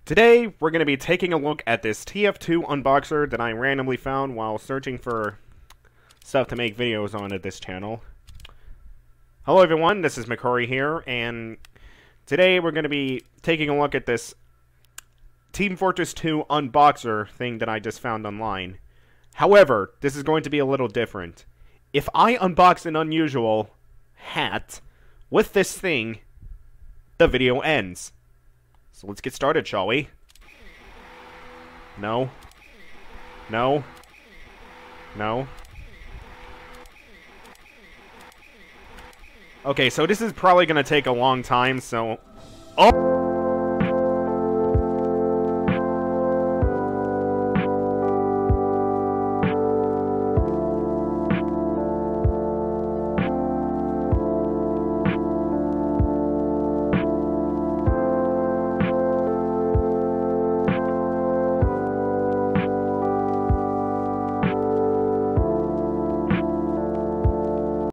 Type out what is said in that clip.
Today, we're going to be taking a look at this TF2 unboxer that I randomly found while searching for stuff to make videos on at this channel. Hello everyone, this is McCurry here, and today we're going to be taking a look at this Team Fortress 2 unboxer thing that I just found online. However, this is going to be a little different. If I unbox an unusual hat with this thing, the video ends. So let's get started, shall we? No. No. No. Okay, so this is probably going to take a long time, so... Oh!